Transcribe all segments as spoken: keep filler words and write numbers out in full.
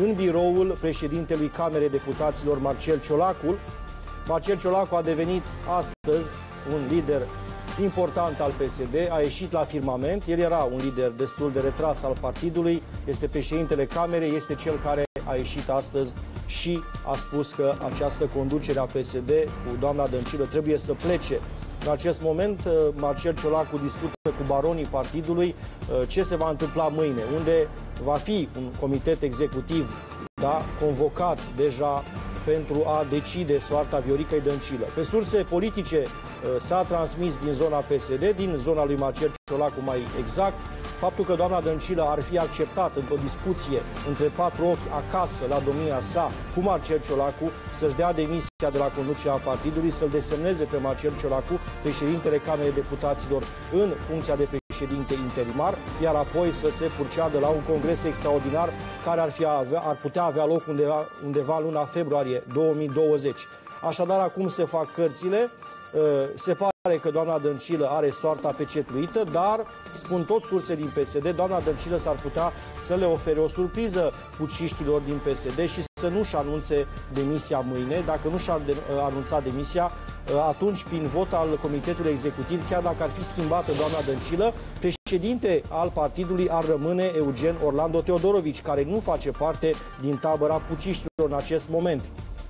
în biroul președintelui Camerei Deputaților, Marcel Ciolacu. Marcel Ciolacu a devenit astăzi un lider important al P S D, a ieșit la firmament. El era un lider destul de retras al partidului, este președintele Camerei, este cel care a ieșit astăzi și a spus că această conducere a P S D cu doamna Dăncilă trebuie să plece. În acest moment, Marcel Ciolacu discută cu baronii partidului ce se va întâmpla mâine, unde va fi un comitet executiv, da, convocat deja pentru a decide soarta Vioricăi Dăncilă. Pe surse politice s-a transmis din zona P S D, din zona lui Marcel Ciolacu mai exact, faptul că doamna Dăncilă ar fi acceptat într-o discuție între patru ochi acasă la domnia sa cu Marcel Ciolacu să-și dea demisia de la conducerea partidului, să-l desemneze pe Marcel Ciolacu, președintele Camerei Deputaților, în funcția de președinte interimar, iar apoi să se proceadă la un congres extraordinar care ar, fi avea, ar putea avea loc undeva, undeva în luna februarie două mii douăzeci. Așadar, acum se fac cărțile. Se pare că doamna Dăncilă are soarta pecetuită, dar, spun tot surse din P S D, doamna Dăncilă s-ar putea să le ofere o surpriză puciștilor din P S D și să nu-și anunțe demisia mâine. Dacă nu și-ar anunța demisia, atunci, prin vot al Comitetului Executiv, chiar dacă ar fi schimbată doamna Dăncilă, președinte al partidului ar rămâne Eugen Orlando Teodorovici, care nu face parte din tabăra puciștilor în acest moment.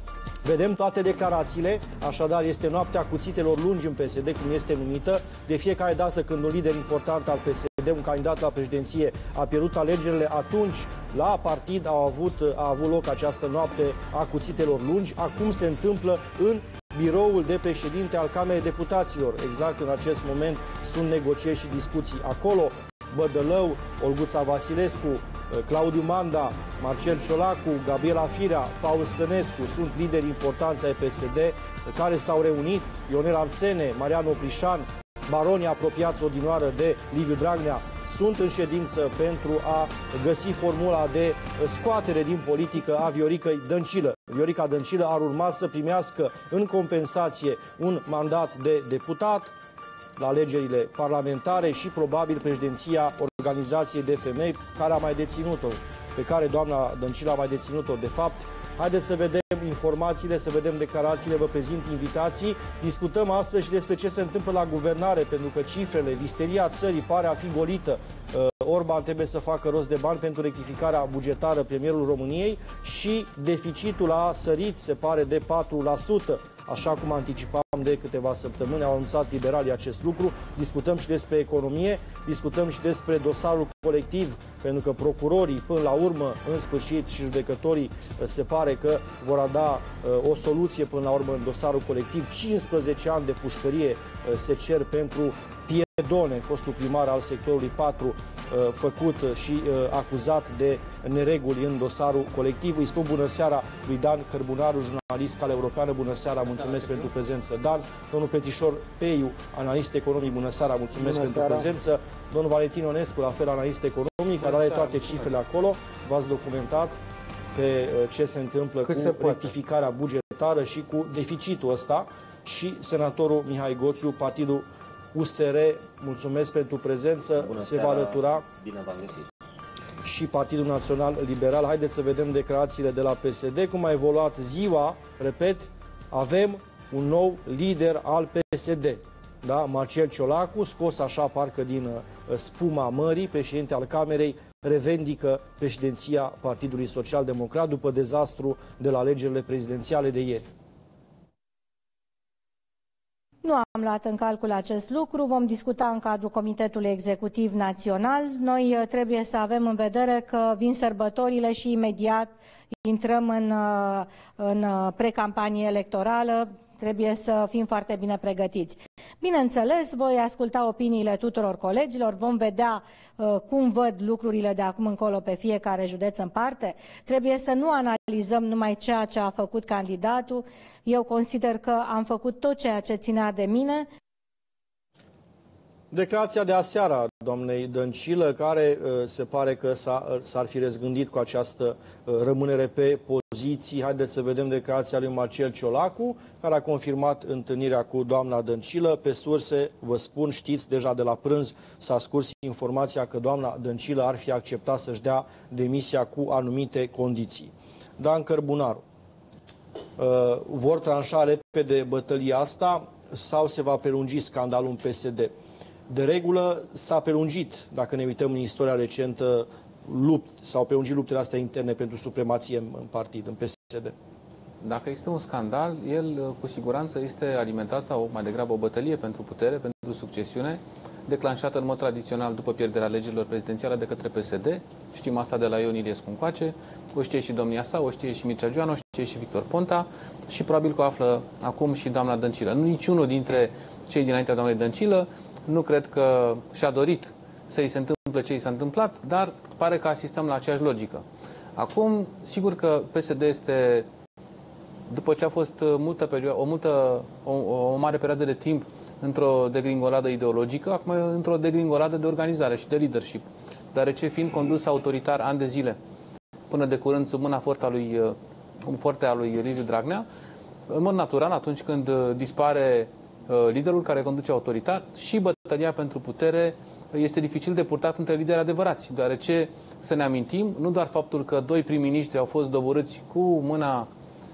Vedem toate declarațiile, așadar este noaptea cuțitelor lungi în P S D, cum este numită. De fiecare dată când un lider important al P S D, un candidat la președinție, a pierdut alegerile, atunci la partid a avut, a avut loc această noapte a cuțitelor lungi. Acum se întâmplă în biroul de președinte al Camerei Deputaților. Exact în acest moment sunt negocieri și discuții acolo. Bădălău, Olguța Vasilescu, Claudiu Manda, Marcel Ciolacu, Gabriela Firea, Paul Stănescu sunt lideri importanți ai P S D care s-au reunit, Ionel Arsene, Marian Oprișan, baronii apropiați odinioară de Liviu Dragnea, sunt în ședință pentru a găsi formula de scoatere din politică a Vioricăi Dăncilă. Viorica Dăncilă ar urma să primească în compensație un mandat de deputat la alegerile parlamentare și probabil președinția organizației de femei care a mai deținut-o, pe care doamna Dăncilă a mai deținut-o de fapt. Haideți să vedem informațiile, să vedem declarațiile, vă prezint invitații. Discutăm astăzi și despre ce se întâmplă la guvernare, pentru că cifrele, visteria țării pare a fi golită. Orban trebuie să facă rost de bani pentru rectificarea bugetară, premierul României, și deficitul a sărit, se pare, de patru la sută. Așa cum anticipam de câteva săptămâni, au anunțat liberalii acest lucru. Discutăm și despre economie, discutăm și despre dosarul colectiv, pentru că procurorii, până la urmă, în sfârșit, și judecătorii se pare că vor da o soluție până la urmă în dosarul colectiv. cincisprezece ani de pușcărie se cer pentru Piedone, fostul primar al sectorului patru, făcut și acuzat de nereguli în dosarul colectiv. Îi spun bună seara lui Dan Cărbunaru, jurnalist Calea Europeană. Bună seara, mulțumesc pentru prezență. Dan, domnul Petișor Peiu, analist economic, bună seara, mulțumesc bună pentru seara. prezență. Domnul Valentin Onescu, la fel analist economic, care are toate cifrele acolo. V-ați documentat pe ce se întâmplă Cât cu rectificarea bugetară și cu deficitul ăsta. Și senatorul Mihai Goțiu, partidul U S R, mulțumesc pentru prezență, bună se seara, va alătura. Bine v-am găsit. Și Partidul Național Liberal. Haideți să vedem declarațiile de la P S D, cum a evoluat ziua. Repet, avem un nou lider al P S D. Da? Marcel Ciolacu, scos așa parcă din uh, spuma mării, președinte al Camerei, revendică președinția Partidului Social Democrat după dezastru de la alegerile prezidențiale de ieri. Nu am luat în calcul acest lucru, vom discuta în cadrul Comitetului Executiv Național. Noi trebuie să avem în vedere că vin sărbătorile și imediat intrăm în, în precampanie electorală. Trebuie să fim foarte bine pregătiți. Bineînțeles, voi asculta opiniile tuturor colegilor, vom vedea uh, cum văd lucrurile de acum încolo pe fiecare județ în parte. Trebuie să nu analizăm numai ceea ce a făcut candidatul. Eu consider că am făcut tot ceea ce ținea de mine. Declarația de aseară a doamnei Dăncilă, care uh, se pare că s-ar fi răzgândit cu această uh, rămânere pe poziții. Haideți să vedem declarația lui Marcel Ciolacu, care a confirmat întâlnirea cu doamna Dăncilă. Pe surse, vă spun, știți, deja de la prânz s-a scurs informația că doamna Dăncilă ar fi acceptat să-și dea demisia cu anumite condiții. Dan Cărbunaru, uh, vor tranșa repede bătălia asta sau se va prelungi scandalul în P S D? De regulă s-a prelungit, dacă ne uităm în istoria recentă, lupt, s-au prelungit luptele astea interne pentru supremație în, în partid, în P S D. Dacă este un scandal, el cu siguranță este alimentat sau mai degrabă o bătălie pentru putere, pentru succesiune, declanșată în mod tradițional după pierderea alegerilor prezidențiale de către P S D. Știm asta de la Ion Iliescu încoace, o știe și domnia sa, o știe și Mircea Joana, o știe și Victor Ponta și probabil că o află acum și doamna Dăncilă. Niciunul dintre cei dinaintea doamnei Dăncilă nu cred că și-a dorit să-i se întâmple ce i s-a întâmplat, dar pare că asistăm la aceeași logică. Acum, sigur că P S D este, după ce a fost multă perioadă, o, multă, o, o mare perioadă de timp într-o degringoladă ideologică, acum într-o degringoladă de organizare și de leadership, deoarece fiind condus autoritar ani de zile, până de curând sub mâna forte a lui, forte a lui Liviu Dragnea, în mod natural, atunci când dispare liderul care conduce autoritar, și bătălia pentru putere este dificil de purtat între lideri adevărați, deoarece, să ne amintim, nu doar faptul că doi prim-ministri au fost doborâți cu mâna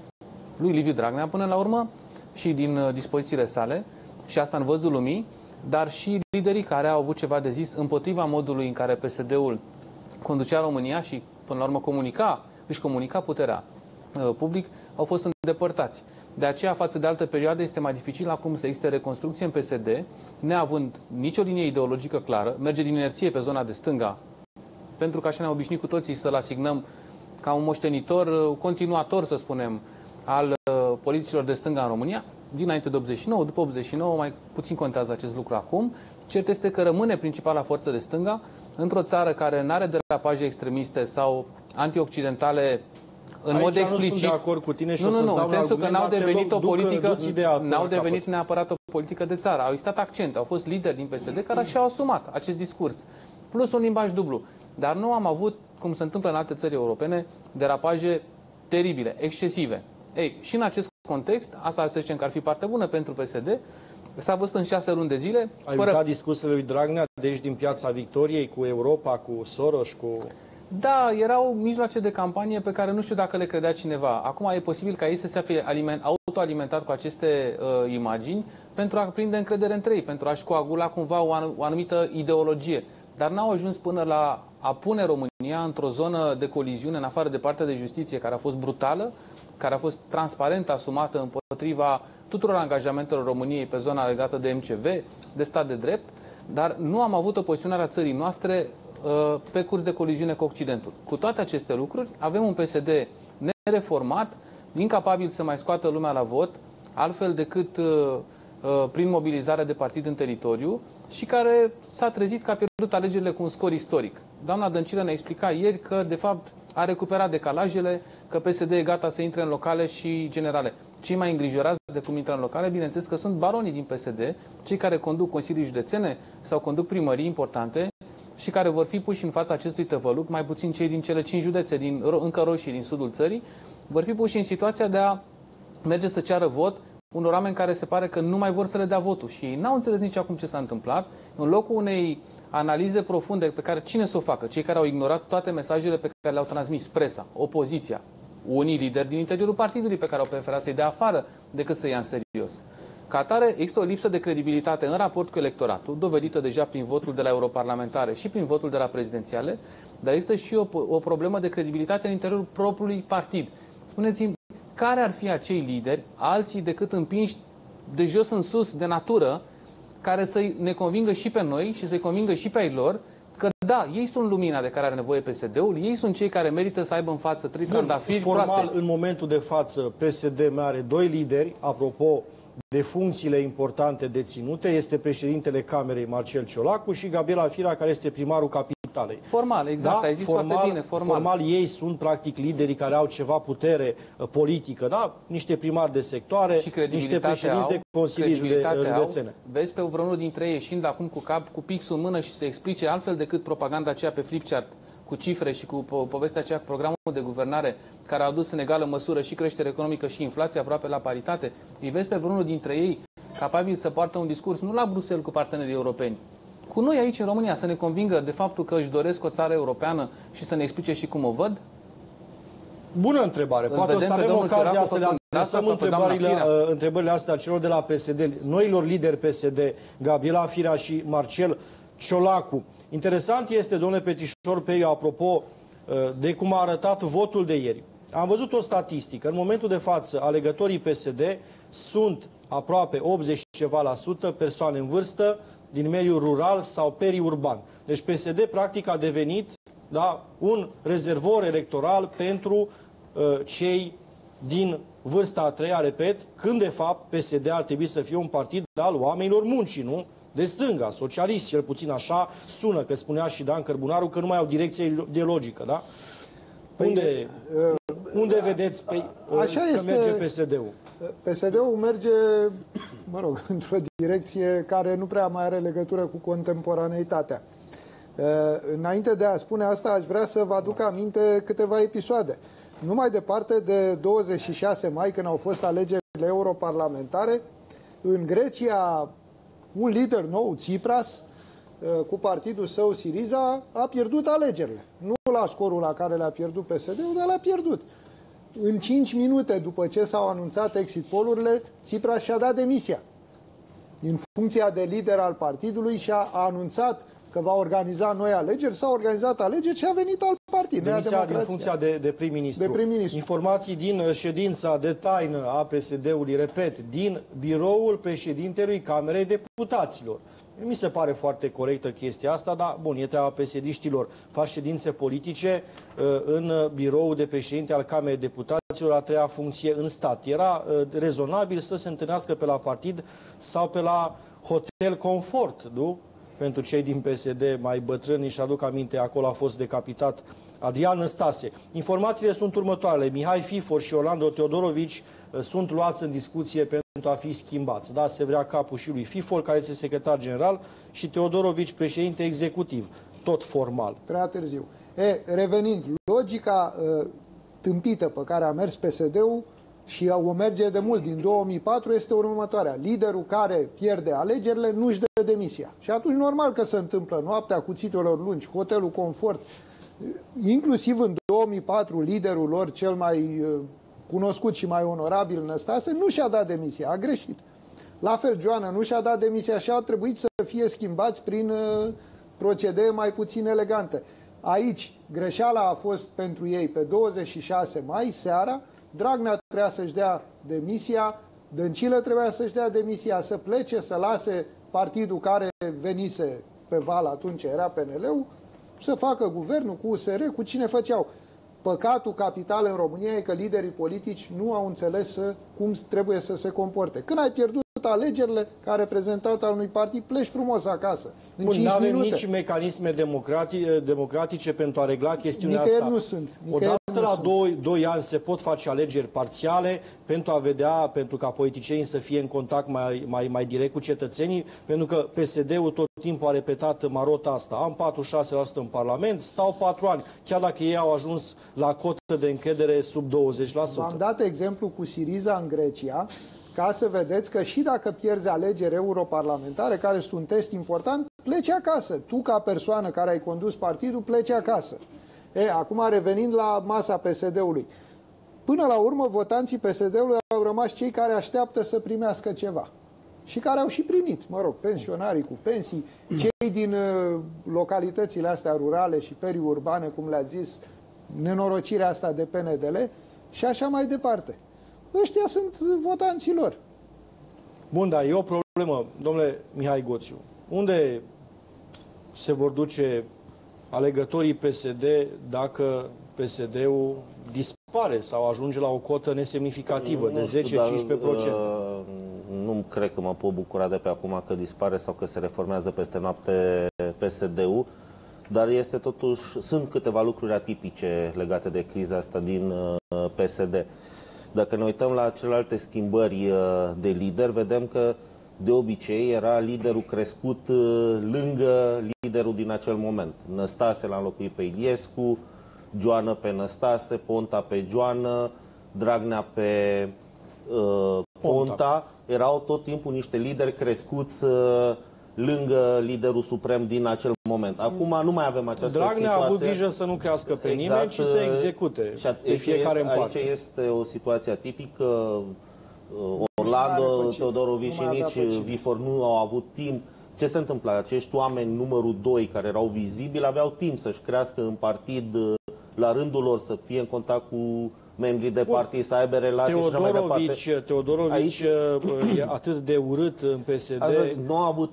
lui Liviu Dragnea până la urmă și din dispozițiile sale, și asta în văzul lumii, dar și liderii care au avut ceva de zis împotriva modului în care P S D-ul conducea România și, până la urmă, comunica, își comunica puterea uh, public, au fost îndepărtați. De aceea, față de altă perioadă, este mai dificil acum să existe reconstrucție în P S D, neavând nicio linie ideologică clară, merge din inerție pe zona de stânga, pentru că așa ne-am obișnuit cu toții să-l asignăm ca un moștenitor, continuator, să spunem, al uh, politicilor de stânga în România, dinainte de optzeci și nouă, după optzeci și nouă, mai puțin contează acest lucru acum. Cert este că rămâne principala forță de stânga într-o țară care nu are derapaje extremiste sau antioccidentale în Aici mod explicit. Nu sunt de acord cu tine și nu, o nu, nu, în sensul că n-au devenit o politică, n-au devenit neapărat o politică de țară. Au existat accente, au fost lideri din P S D care și-au asumat acest discurs. Plus un limbaj dublu. Dar nu am avut, cum se întâmplă în alte țări europene, derapaje teribile, excesive. Ei, și în acest context, asta ar să zicem că ar fi parte bună pentru P S D, s-a văzut în șase luni de zile. Ai fără... uitat discursurile lui Dragnea de aici din Piața Victoriei, cu Europa, cu Soros, cu... Da, erau mijloace de campanie pe care nu știu dacă le credea cineva. Acum e posibil ca ei să se fie aliment, autoalimentat cu aceste uh, imagini pentru a prinde încredere între ei, pentru a-și coagula cumva o, o anumită ideologie. Dar n-au ajuns până la a pune România într-o zonă de coliziune, în afară de partea de justiție, care a fost brutală, care a fost transparent asumată împotriva tuturor angajamentelor României pe zona legată de M C V, de stat de drept, dar nu am avut o poziționare a țării noastre uh, pe curs de coliziune cu Occidentul. Cu toate aceste lucruri, avem un P S D nereformat, incapabil să mai scoată lumea la vot, altfel decât uh, uh, prin mobilizare de partid în teritoriu, și care s-a trezit că a pierdut alegerile cu un scor istoric. Doamna Dăncilă ne-a explicat ieri că, de fapt, a recuperat decalajele, că P S D e gata să intre în locale și generale. Cei mai îngrijorați de cum intră în locale, bineînțeles că sunt baronii din P S D, cei care conduc consilii județene sau conduc primării importante și care vor fi puși în fața acestui tăvăluc, mai puțin cei din cele cinci județe din, încă roșii din sudul țării, vor fi puși în situația de a merge să ceară vot unor oameni care se pare că nu mai vor să le dea votul și n-au înțeles nici acum ce s-a întâmplat. În locul unei analize profunde pe care cine să o facă? Cei care au ignorat toate mesajele pe care le-au transmis presa, opoziția, unii lideri din interiorul partidului pe care au preferat să-i dea afară decât să-i ia în serios. Ca atare, există o lipsă de credibilitate în raport cu electoratul, dovedită deja prin votul de la europarlamentare și prin votul de la prezidențiale, dar există și o, o problemă de credibilitate în interiorul propriului partid. Spuneți-mi, care ar fi acei lideri, alții decât împinși de jos în sus, de natură, care să ne convingă și pe noi și să-i convingă și pe ei lor că da, ei sunt lumina de care are nevoie P S D-ul, ei sunt cei care merită să aibă în față trei trandafiri proaspeți. Formal, în momentul de față, P S D are doi lideri, apropo de funcțiile importante deținute, este președintele Camerei Marcel Ciolacu și Gabriela Firea, care este primarul capitalei. Formal, exact, da? Ai zis formal, foarte bine, formal. Formal, ei sunt practic liderii care au ceva putere uh, politică, da? Niște primari de sectoare, niște președinți au, de consilii județene. Au. Vezi pe vreunul dintre ei ieșind acum cu cap, cu pixul în mână și să explice altfel decât propaganda aceea pe flipchart cu cifre și cu po povestea aceea, cu programul de guvernare, care a adus în egală măsură și creștere economică și inflație aproape la paritate, îi vezi pe vreunul dintre ei capabil să poartă un discurs, nu la Bruxelles cu partenerii europeni, cu noi aici în România, să ne convingă de faptul că își doresc o țară europeană și să ne explice și cum o văd? Bună întrebare. Poate o să avem ocazia să le adresăm întrebările, întrebările astea celor de la P S D, noilor lideri P S D, Gabriela Firea și Marcel Ciolacu. Interesant este, domnule Petișor, pe eu, apropo de cum a arătat votul de ieri. Am văzut o statistică. În momentul de față, alegătorii P S D sunt aproape optzeci ceva la sută persoane în vârstă din mediul rural sau periurban. Deci P S D practic a devenit, da, un rezervor electoral pentru uh, cei din vârsta a treia, repet, când de fapt P S D ar trebui să fie un partid al oamenilor muncii, nu? De stânga, socialist, cel puțin așa sună, că spunea și Dan Cărbunaru că nu mai au direcție ideologică, da? Păi, unde, uh, unde uh, vedeți pe, uh, așa că este, merge P S D-ul? P S D-ul merge, mă rog, într-o direcție care nu prea mai are legătură cu contemporaneitatea. Înainte de a spune asta, aș vrea să vă aduc aminte câteva episoade. Nu mai departe de douăzeci și șase mai, când au fost alegerile europarlamentare, în Grecia, un lider nou, Tsipras, cu partidul său Syriza, a pierdut alegerile. Nu la scorul la care le-a pierdut P S D-ul, dar le-a pierdut. În cinci minute după ce s-au anunțat exit poll-urile, Tsipras și-a dat demisia. În funcția de lider al partidului și-a anunțat că va organiza noi alegeri, s-au organizat alegeri și a venit alt partid. Demisia din funcția de, de prim-ministru. De prim-ministru. Informații din ședința de taină a P S D-ului, repet, din biroul președintelui Camerei Deputaților. Mi se pare foarte corectă chestia asta, dar, bun, e treaba P S D-știlor. Fac ședințe politice uh, în biroul de președinte al Camerei Deputaților, a treia funcție în stat. Era uh, rezonabil să se întâlnească pe la partid sau pe la hotel confort, nu? Pentru cei din P S D mai bătrâni, își aduc aminte, acolo a fost decapitat Adrian Năstase. Informațiile sunt următoarele. Mihai Fifor și Orlando Teodorovici uh, sunt luați în discuție pentru a fi schimbați. Da, se vrea capul și lui Fifor, care este secretar general, și Teodorovici, președinte executiv, tot formal. Prea târziu. E, revenind, logica uh, tâmpită pe care a mers P S D-ul și o merge de mult, din două mii patru, este următoarea. Liderul care pierde alegerile nu-și dă demisia. Și atunci normal că se întâmplă noaptea cuțitelor lungi, hotelul confort. Inclusiv în două mii patru, liderul lor cel mai uh, cunoscut și mai onorabil, Năstase, nu și-a dat demisia, a greșit. La fel, Joana nu și-a dat demisia și a trebuit să fie schimbați prin uh, procedee mai puțin elegante. Aici, greșeala a fost pentru ei pe douăzeci și șase mai, seara. Dragnea trebuia să-și dea demisia, Dăncilă trebuia să-și dea demisia, să plece, să lase partidul care venise pe val, atunci era P N L-ul, să facă guvernul cu U S R, cu cine făceau. Păcatul capital în România e că liderii politici nu au înțeles cum trebuie să se comporte. Când ai pierdut alegerile ca reprezentant al unui partid, pleci frumos acasă. Bun, nu avem nici mecanisme democratice, democratice pentru a regla chestiunea Nicăieri asta. nu sunt. Odată la doi ani se pot face alegeri parțiale pentru a vedea, pentru ca politicienii să fie în contact mai, mai, mai direct cu cetățenii, pentru că P S D-ul tot timpul a repetat marota asta. Am patruzeci și șase la sută în Parlament, stau patru ani, chiar dacă ei au ajuns la cotă de încredere sub douăzeci la sută. Am dat exemplu cu Syriza în Grecia, ca să vedeți că și dacă pierzi alegeri europarlamentare, care sunt un test important, pleci acasă. Tu, ca persoană care ai condus partidul, pleci acasă. E, acum, revenind la masa P S D-ului. Până la urmă, votanții P S D-ului au rămas cei care așteaptă să primească ceva. Și care au și primit, mă rog, pensionarii cu pensii, cei din uh, localitățile astea rurale și periurbane, cum le-a zis, nenorocirea asta de P N D L și așa mai departe. Ăștia sunt votanții lor. Bun, dar e o problemă, domnule Mihai Goțiu. Unde se vor duce alegătorii P S D dacă P S D-ul dispare sau ajunge la o cotă nesemnificativă de zece-cincisprezece la sută? Uh, nu cred că mă pot bucura de pe acum că dispare sau că se reformează peste noapte P S D-ul, dar este totuși, sunt câteva lucruri atipice legate de criza asta din uh, P S D. Dacă ne uităm la celelalte schimbări de lider, vedem că de obicei era liderul crescut lângă liderul din acel moment. Năstase l-a înlocuit pe Iliescu, Joană pe Năstase, Ponta pe Joană, Dragnea pe uh, Ponta. Ponta. Erau tot timpul niște lideri crescuți uh, lângă liderul suprem din acel moment. Acum nu mai avem această Dragnea situație. a avut grijă să nu crească pe exact, nimeni, ci să execute și pe fiecare este, în parte. Aici este o situație atipică. Orlando, Teodorovici și nici Vifor nu au avut timp. Ce se întâmplă? Acești oameni numărul doi care erau vizibili aveau timp să-și crească în partid la rândul lor, să fie în contact cu membrii de partid, să aibă relații și așa mai departe. Teodorovici aici, e atât de urât în P S D. Nu a avut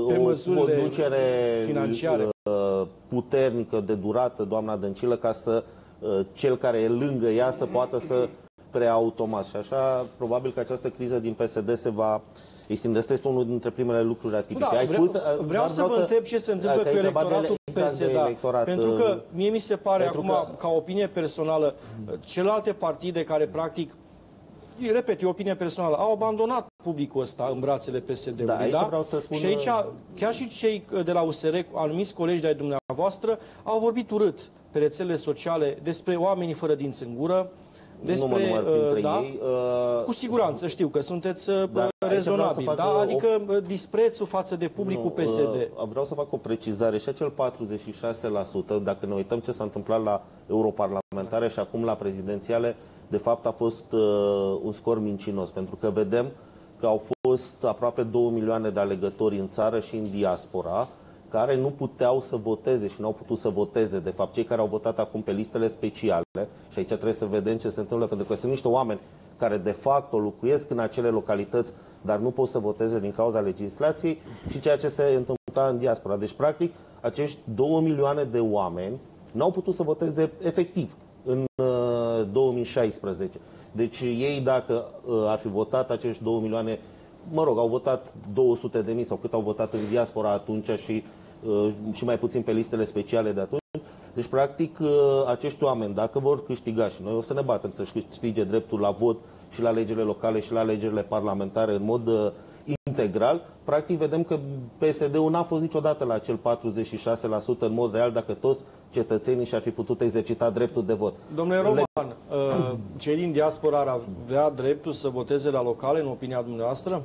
o conducere financiară puternică de durată, doamna Dăncilă, ca să cel care e lângă ea să poată să preia automat. Și așa, probabil că această criză din P S D se va extinde. Asta este unul dintre primele lucruri atipice. Da, Ai vreau, spus, vreau, vreau să vă întreb ce se întâmplă cu electoratul exact P S D. Electorat, pentru că mie mi se pare acum, că... ca opinie personală, celelalte partide care practic, repet, e opinie personală, au abandonat publicul ăsta în brațele P S D-ului. Da, aici da? vreau să spun... Și aici, chiar și cei de la U S R, anumiți colegi de-ai dumneavoastră, au vorbit urât pe rețelele sociale despre oamenii fără dinți în gură, despre, nu mă număr printre da? ei. Uh, Cu siguranță știu că sunteți da, rezonabili, da? Adică o... disprețul față de publicul nu, P S D. Uh, vreau să fac o precizare. Și acel patruzeci și șase la sută, dacă ne uităm ce s-a întâmplat la europarlamentare și acum la prezidențiale, de fapt a fost uh, un scor mincinos, pentru că vedem că au fost aproape două milioane de alegători în țară și în diaspora, care nu puteau să voteze și nu au putut să voteze. De fapt, cei care au votat acum pe listele speciale, și aici trebuie să vedem ce se întâmplă, pentru că sunt niște oameni care de fapt o locuiesc în acele localități, dar nu pot să voteze din cauza legislației, și ceea ce se întâmpla în diaspora. Deci, practic, acești două milioane de oameni n-au putut să voteze efectiv în uh, două mii șaisprezece. Deci ei, dacă uh, ar fi votat acești două milioane, mă rog, au votat două sute de mii sau cât au votat în diaspora atunci și, uh, și mai puțin pe listele speciale de atunci. Deci, practic, uh, acești oameni, dacă vor câștiga, și noi o să ne batem să-și câștige dreptul la vot și la alegerile locale și la alegerile parlamentare în mod uh, integral, practic vedem că P S D-ul n-a fost niciodată la acel patruzeci și șase la sută în mod real, dacă toți cetățenii și-ar fi putut exercita dreptul de vot. Domnule Roman, uh, cei din diaspora ar avea dreptul să voteze la locale, în opinia dumneavoastră?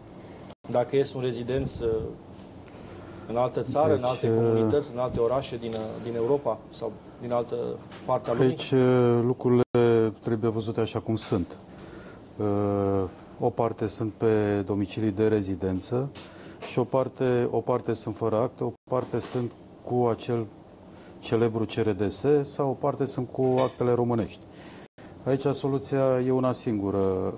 Dacă ies un rezidenți uh, în altă țară, deci, în alte comunități, în alte orașe din, din Europa sau din altă parte a lumii? Aici lucrurile trebuie văzute așa cum sunt. O parte sunt pe domicilii de rezidență și o parte, o parte sunt fără acte, o parte sunt cu acel celebru C R D S sau o parte sunt cu actele românești. Aici soluția e una singură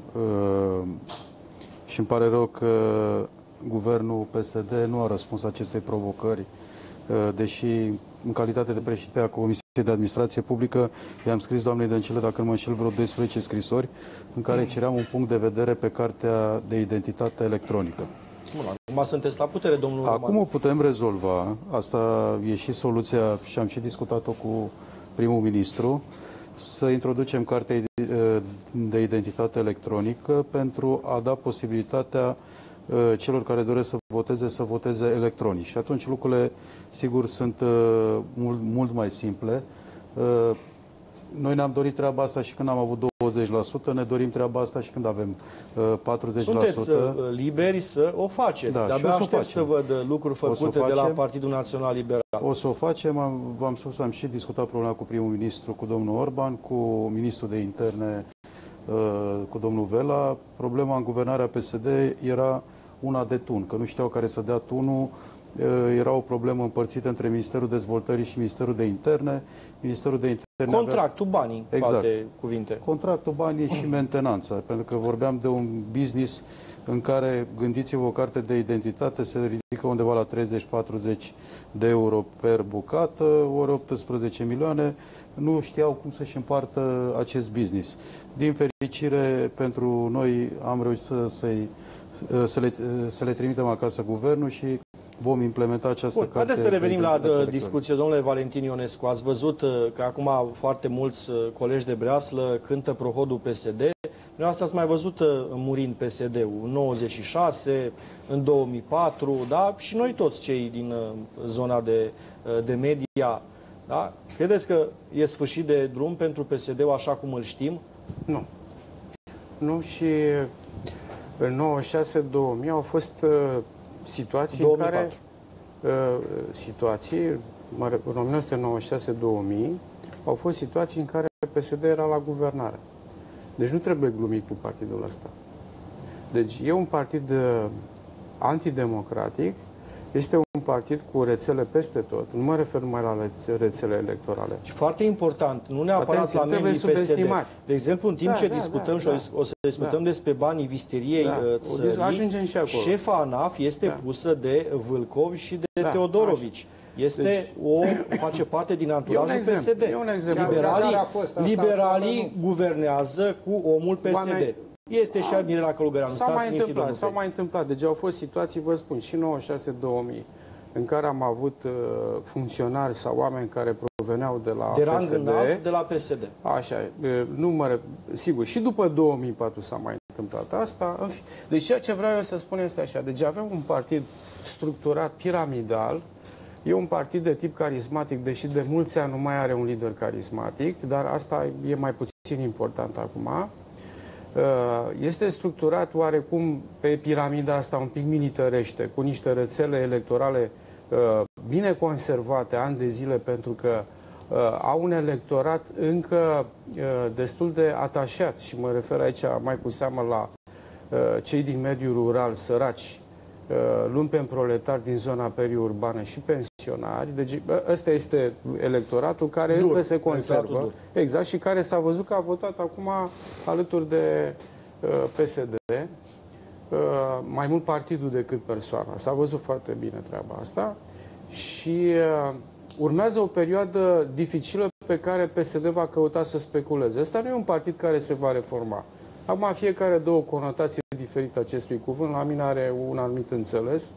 și îmi pare rău că guvernul P S D nu a răspuns acestei provocări, deși în calitate de președinte a Comisiei de Administrație Publică i-am scris doamnei Dăncilă, dacă nu mă înșel, vreo doisprezece scrisori în care ceream un punct de vedere pe cartea de identitate electronică. Bun, acum sunteți la putere, domnul Acum Roman. o putem rezolva. Asta e și soluția și am și discutat-o cu primul ministru, să introducem cartea de identitate electronică pentru a da posibilitatea celor care doresc să voteze, să voteze electronic. Și atunci lucrurile, sigur, sunt uh, mult, mult mai simple. Uh, noi ne-am dorit treaba asta și când am avut douăzeci la sută, ne dorim treaba asta și când avem uh, patruzeci la sută. Sunteți uh, liberi să o faceți. Da, de-abia aștept facem. să văd lucruri făcute de la Partidul Național Liberal. O să o facem. Am, v-am spus, am și discutat problema cu primul ministru, cu domnul Orban, cu ministrul de interne, uh, cu domnul Vela. Problema în guvernarea P S D era una de tun, că nu știau care să dea tunul. Era o problemă împărțită între Ministerul Dezvoltării și Ministerul de Interne. Ministerul de Interne Contractul, avea... banii, exact. Alte cuvinte. Contractul, banii și mentenanța, pentru că vorbeam de un business în care, gândiți-vă, o carte de identitate se ridică undeva la treizeci patruzeci de euro per bucată, ori optsprezece milioane, nu știau cum să-și împartă acest business. Din fericire, pentru noi am reușit să, să-i Să le, să le trimitem acasă guvernul și vom implementa această Bun, carte. Haideți să revenim la discuție. Domnule Valentin Ionescu, ați văzut că acum foarte mulți colegi de breaslă cântă prohodul P S D, Dumneavoastră ați mai văzut murind P S D-ul în nouăzeci și șase, în două mii patru, da? Și noi toți cei din zona de, de media, da? Credeți că e sfârșit de drum pentru P S D-ul așa cum îl știm? Nu. Nu, și în nouăzeci și șase două mii au fost uh, situații două mii patru. în care uh, situații, în o mie nouă sute nouăzeci și șase două mii au fost situații în care P S D era la guvernare. Deci nu trebuie glumit cu partidul ăsta. Deci e un partid uh, antidemocratic, este un partid cu rețele peste tot. Nu mă refer numai la rețele electorale. Și foarte important, nu neapărat Atenție, la membrii P S D. De exemplu, în timp da, ce da, discutăm da, și da, o să discutăm da. despre banii visteriei da. țării, ajungem și acolo. șefa ANAF este da. pusă de Vâlcov și de da, Teodorovici. Este deci, o, face parte din anturajul P S D. E un exemplu. Liberalii, fost, liberalii guvernează cu omul P S D. Oameni, Este și Mirela Călugăreanu. S-au mai întâmplat, s-au mai întâmplat. Deci au fost situații, vă spun, și în nouăzeci și șase două mii, în care am avut uh, funcționari sau oameni care proveneau de la de P S D. rang înalt de la P S D. Așa, uh, nu mă, sigur, și după două mii patru s-a mai întâmplat asta. În fi, deci ceea ce vreau eu să spun este așa. Deci avem un partid structurat piramidal. E un partid de tip carismatic, deși de mulți ani nu mai are un lider carismatic, dar asta e mai puțin important acum. Este structurat oarecum pe piramida asta un pic militărește, cu niște rețele electorale bine conservate ani de zile, pentru că au un electorat încă destul de atașat, și mă refer aici mai cu seamă la cei din mediul rural, săraci, lumpen proletari din zona periurbană și pensionari. Deci ăsta este electoratul care dur, încă se conservă. Exact, și care s-a văzut că a votat acum alături de uh, P S D, uh, mai mult partidul decât persoana. S-a văzut foarte bine treaba asta și uh, urmează o perioadă dificilă pe care P S D va căuta să speculeze. Ăsta nu e un partid care se va reforma. Acum fiecare dă o conotație diferită acestui cuvânt. La mine are un anumit înțeles.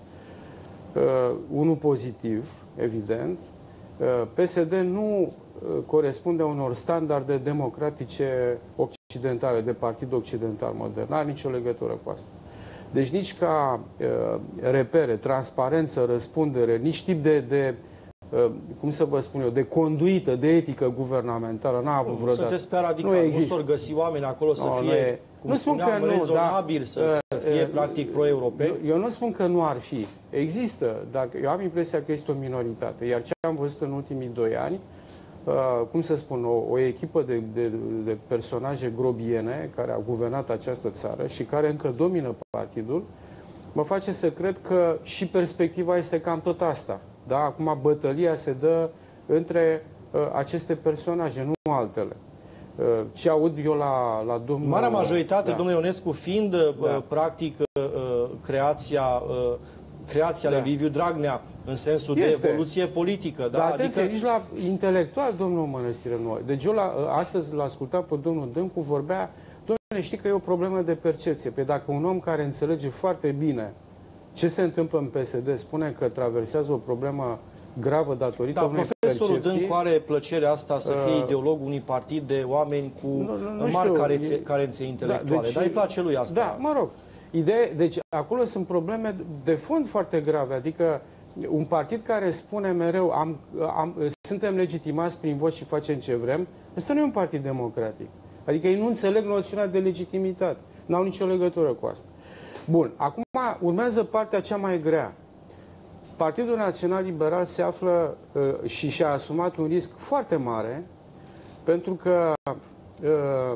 Uh, unul pozitiv, evident. Uh, P S D nu uh, corespunde unor standarde democratice occidentale, de partid occidental modern. Nu are nicio legătură cu asta. Deci nici ca uh, repere, transparență, răspundere, nici tip de, de uh, cum să vă spun eu, de conduită, de etică guvernamentală n-a avut vreodată. Sunteți pe radical. Nu, nu s-or găsi oameni acolo să no, fie, nu, e, cum nu spun că nu, rezonabil, da, să, să fie uh, practic pro-europeni? Eu nu spun că nu ar fi. Există. Dacă, eu am impresia că este o minoritate. Iar ce am văzut în ultimii doi ani, uh, cum să spun, o, o echipă de, de, de personaje grobiene care au guvernat această țară și care încă domină partidul, mă face să cred că și perspectiva este cam tot asta. Da? Acum bătălia se dă între uh, aceste personaje, nu altele. Uh, ce aud eu la, la domnul... Marea majoritate, da. Domnule Ionescu, fiind da. uh, practic uh, creația, uh, creația da. lui Liviu Dragnea în sensul este. de evoluție politică. Da? Dar atenție, adică... nici la intelectual, domnul Mănăstire, nu. Deci eu la, astăzi l-am ascultat pe domnul Dâncu, vorbea, domnule, știi că e o problemă de percepție. Pe dacă un om care înțelege foarte bine ce se întâmplă în P S D spune că traversează o problemă gravă datorită da, unei profesorul percepții... Dâncu are plăcerea asta să fie uh, ideolog unui partid de oameni cu nu, nu, nu mari carențe, e... carențe intelectuale. Da, deci, dar îi place lui asta. Da, mă rog. Ideea, deci acolo sunt probleme de fond foarte grave. Adică un partid care spune mereu am, am, suntem legitimați prin vot și facem ce vrem, ăsta nu e un partid democratic. Adică ei nu înțeleg noțiunea de legitimitate. N-au nicio legătură cu asta. Bun, acum urmează partea cea mai grea. Partidul Național Liberal se află uh, și și-a asumat un risc foarte mare, pentru că uh,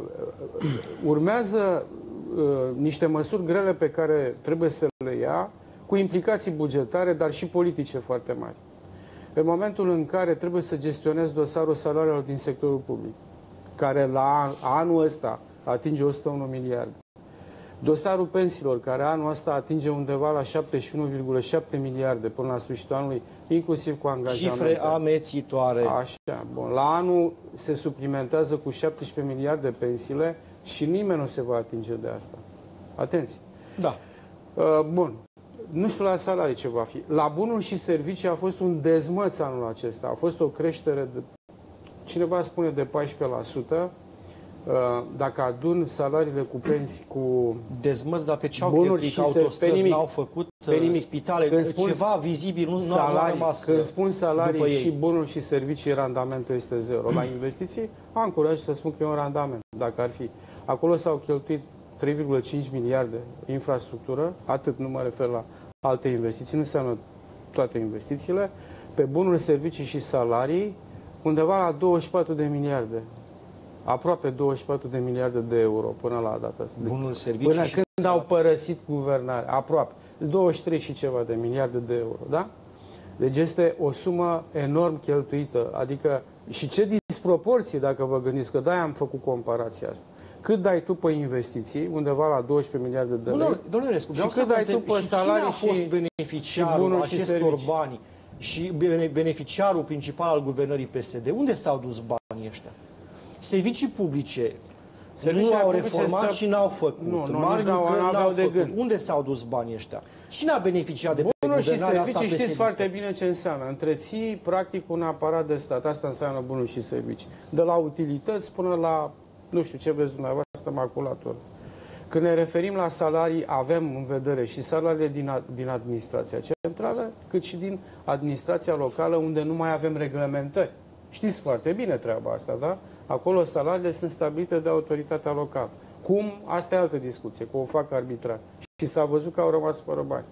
urmează uh, niște măsuri grele pe care trebuie să le ia, cu implicații bugetare, dar și politice foarte mari. În momentul în care trebuie să gestionezi dosarul salariilor din sectorul public, care la anul ăsta atinge o sută unu miliarde, dosarul pensiilor, care anul ăsta atinge undeva la șaptezeci și unu virgulă șapte miliarde până la sfârșitul anului, inclusiv cu angajamente. Cifre amețitoare. Așa, bun. La anul se suplimentează cu șaptesprezece miliarde pensiile și nimeni nu se va atinge de asta. Atenție! Da. Uh, bun. Nu știu la salarii ce va fi. La bunuri și servicii a fost un dezmăț anul acesta. A fost o creștere de, cineva spune de paisprezece la sută. dacă adun salariile cu pensii, cu dezmăți, dar pe ce au bunuri cheltuit, și autostrăzi, n-au făcut pe nimic. spitale, când spun ceva vizibil, nu salarii, au rămas când spun salarii și ei. bunuri și servicii, randamentul este zero. La investiții, am curaj să spun că e un randament, dacă ar fi. Acolo s-au cheltuit trei virgulă cinci miliarde infrastructură, atât, nu mă refer la alte investiții, nu înseamnă toate investițiile, pe bunuri, servicii și salarii, undeva la douăzeci și patru de miliarde. Aproape douăzeci și patru de miliarde de euro până la data asta. Bunul, servicii până și când salarii. au părăsit guvernarea. Aproape. douăzeci și trei și ceva de miliarde de euro. Da? Deci este o sumă enorm cheltuită. Adică, și ce disproporție, dacă vă gândiți, că de-aia am făcut comparația asta. Cât dai tu pe investiții, undeva la doisprezece miliarde de lei, Domnule Rescu, și cât dai tu pe salarii și, și și, beneficiarul acestor bani și beneficiarul principal al guvernării P S D? Unde s-au dus banii ăștia? Servicii publice Servicii nu au reformat stă... și n-au făcut. Nu, nu, Mari n-au, lucrări n-aveau de gând. Unde s-au dus banii ăștia? Cine a beneficiat de pe bunuri și servicii, știți foarte bine ce înseamnă. Întreții, practic, un aparat de stat. Asta înseamnă bunuri și servicii. De la utilități până la, nu știu ce vreți dumneavoastră, maculator. Când ne referim la salarii, avem în vedere și salariile din, din administrația centrală, cât și din administrația locală, unde nu mai avem reglementări. Știți foarte bine treaba asta, da? Acolo salariile sunt stabilite de autoritatea locală. Cum? Asta e altă discuție, că o fac arbitrar. Și s-a văzut că au rămas fără bani.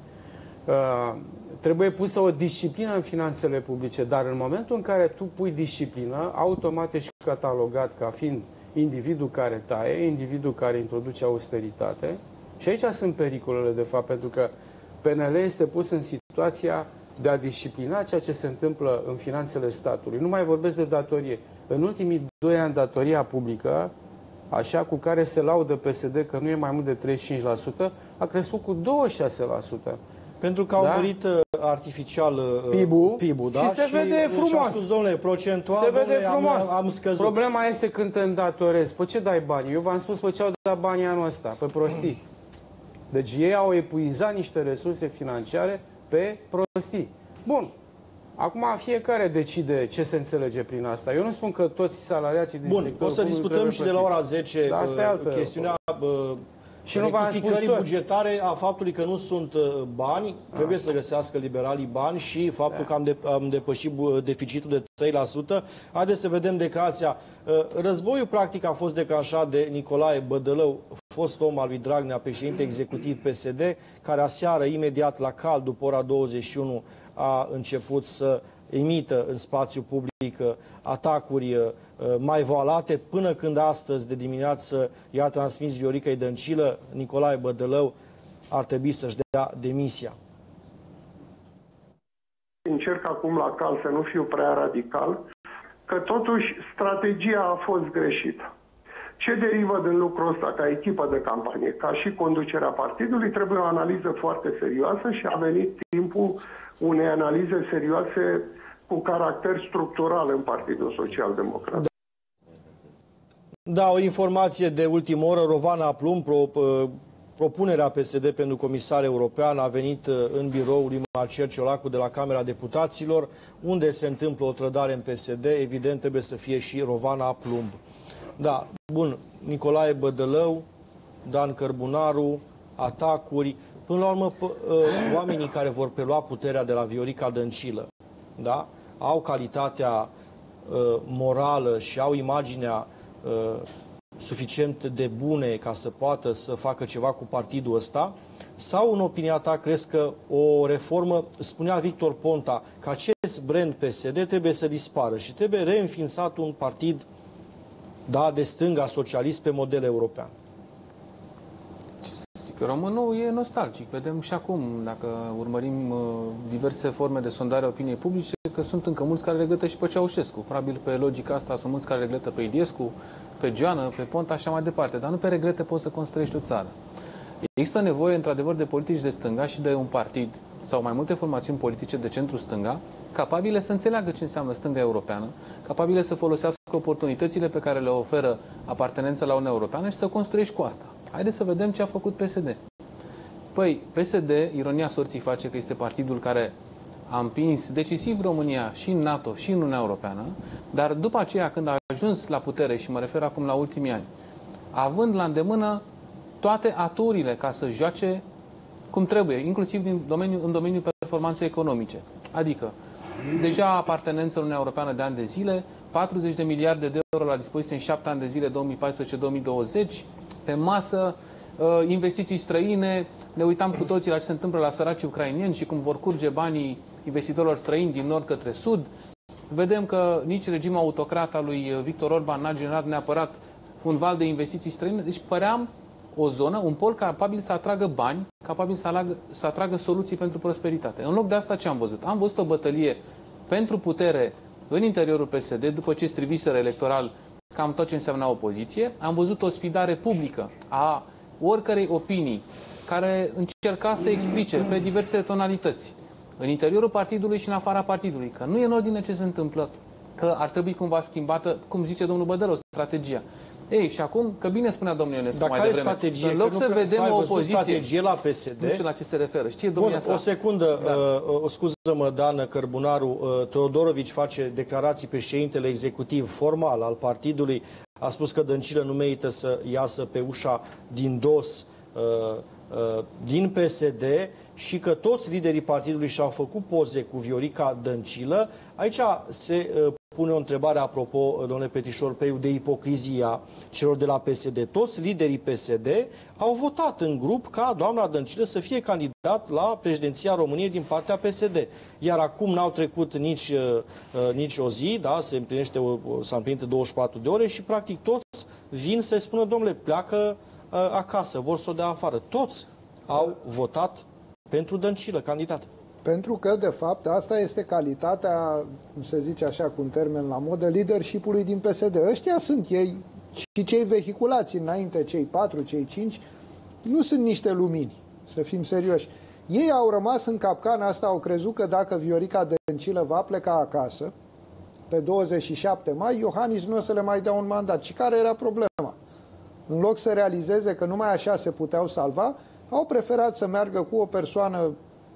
Uh, trebuie pusă o disciplină în finanțele publice, dar în momentul în care tu pui disciplină, automat ești catalogat ca fiind individul care taie, individul care introduce austeritate. Și aici sunt pericolele, de fapt, pentru că P N L este pus în situația de a disciplina ceea ce se întâmplă în finanțele statului. Nu mai vorbesc de datorie. În ultimii doi ani, datoria publică, așa cu care se laudă P S D că nu e mai mult de treizeci și cinci la sută, a crescut cu douăzeci și șase la sută. Pentru că au da? mărit uh, artificial uh, P I B-ul, P I B-ul, da? Și se și, vede frumos. Și spus, domnule, procentual, se vede domnule, frumos. Am, am scăzut. Problema este când te îndatorezi. Pe ce dai bani? Eu v-am spus pe ce au dat banii anul ăsta, pe prostii. Deci ei au epuizat niște resurse financiare pe prostii. Bun. Acum fiecare decide ce se înțelege prin asta. Eu nu spun că toți salariații din Bun, sectorul o să discutăm și de la ora zece da, asta e altă chestiunea uh, și nu rectificării bugetare a faptului că nu sunt uh, bani, a. trebuie să găsească liberalii bani și faptul da. că am, de, am depășit deficitul de trei la sută. Haideți să vedem declarația. Uh, războiul practic a fost declanșat de Nicolae Bădălău, fost om al lui Dragnea, președinte executiv P S D, care aseară, imediat la cald, după ora douăzeci și unu, a început să emită în spațiu public atacuri mai voalate, până când astăzi de dimineață i-a transmis Vioricăi Dăncilă, Nicolae Bădălău ar trebui să-și dea demisia. Încerc acum la cal să nu fiu prea radical, că totuși strategia a fost greșită. Ce derivă din lucrul ăsta ca echipă de campanie, ca și conducerea partidului, trebuie o analiză foarte serioasă și a venit timpul unei analize serioase cu caracter structural în Partidul Social-Democrat. Da, o informație de ultimă oră. Rovana Plumb, pro, propunerea P S D pentru comisar european a venit în biroul lui Marcel Ciolacu de la Camera Deputaților, unde se întâmplă o trădare în P S D. Evident, trebuie să fie și Rovana Plumb. Da, bun, Nicolae Bădălău, Dan Cărbunaru, atacuri. Până la urmă, oamenii care vor prelua puterea de la Viorica Dăncilă, da, au calitatea uh, morală și au imaginea uh, suficient de bune ca să poată să facă ceva cu partidul ăsta? Sau, în opinia ta, crezi că o reformă, spunea Victor Ponta, că acest brand P S D trebuie să dispară și trebuie reînființat un partid, da, de stânga socialist pe model european? Românul e nostalgic. Vedem și acum, dacă urmărim uh, diverse forme de sondare a opiniei publice, că sunt încă mulți care regretă și pe Ceaușescu. Probabil pe logica asta sunt mulți care regretă pe Iliescu, pe Joană, pe Ponta, așa mai departe. Dar nu pe regrete poți să construiești o țară. Există nevoie, într-adăvăr, de politici de stânga și de un partid sau mai multe formațiuni politice de centru-stânga, capabile să înțeleagă ce înseamnă stânga europeană, capabile să folosească oportunitățile pe care le oferă apartenența la Uniunea Europeană și să construiești cu asta. Haideți să vedem ce a făcut P S D. Păi, P S D, ironia sorții face că este partidul care a împins decisiv România și în NATO și în Uniunea Europeană, dar după aceea, când a ajuns la putere, și mă refer acum la ultimii ani, având la îndemână toate aturile ca să joace cum trebuie, inclusiv din domeniul, în domeniul performanței economice. Adică, deja apartenență în Uniunea Europeană de ani de zile, patruzeci de miliarde de euro la dispoziție în șapte ani de zile, două mii paisprezece două mii douăzeci, pe masă, investiții străine, ne uitam cu toții la ce se întâmplă la săracii ucraineni și cum vor curge banii investitorilor străini din nord către sud. Vedem că nici regimul autocrat al lui Victor Orban n-a generat neapărat un val de investiții străine, deci păream o zonă, un pol capabil să atragă bani, capabil să, alagă, să atragă soluții pentru prosperitate. În loc de asta ce am văzut? Am văzut o bătălie pentru putere în interiorul P S D, după ce striviseră electoral cam tot ce înseamnă opoziție. Am văzut o sfidare publică a oricărei opinii care încerca să explice pe diverse tonalități în interiorul partidului și în afara partidului, că nu e în ordine ce se întâmplă, că ar trebui cumva schimbată, cum zice domnul Bădălău, strategia. Ei, și acum, că bine spunea domnul Ionescu mai devreme, strategie, în loc să vedem o opoziție, strategie la P S D, nu știu la ce se referă, știe Bun, domnia sa. o secundă, da. uh, o scuză-mă, Dan Cărbunaru, uh, Teodorovici face declarații președintele executiv formal al partidului, a spus că Dăncilă nu merită să iasă pe ușa din dos uh, uh, din P S D și că toți liderii partidului și-au făcut poze cu Viorica Dăncilă. Aici se uh, pune o întrebare, apropo, domnule Petișor Peiu, de ipocrizia celor de la P S D. Toți liderii P S D au votat în grup ca doamna Dăncilă să fie candidat la președinția României din partea P S D. Iar acum n-au trecut nici, uh, nici o zi, da, se împlinește, s-a împlinit douăzeci și patru de ore și practic toți vin să-i spună, domnule, pleacă uh, acasă, vor să o dea afară. Toți au votat pentru Dăncilă, candidat. Pentru că, de fapt, asta este calitatea, cum se zice așa cu un termen la modă, leadership-ului din P S D. Ăștia sunt ei și cei vehiculați înainte, cei patru, cei cinci, nu sunt niște lumini, să fim serioși. Ei au rămas în capcana asta, au crezut că dacă Viorica Dăncilă va pleca acasă, pe douăzeci și șapte mai, Iohannis nu o să le mai dea un mandat. Și care era problema? În loc să realizeze că numai așa se puteau salva, au preferat să meargă cu o persoană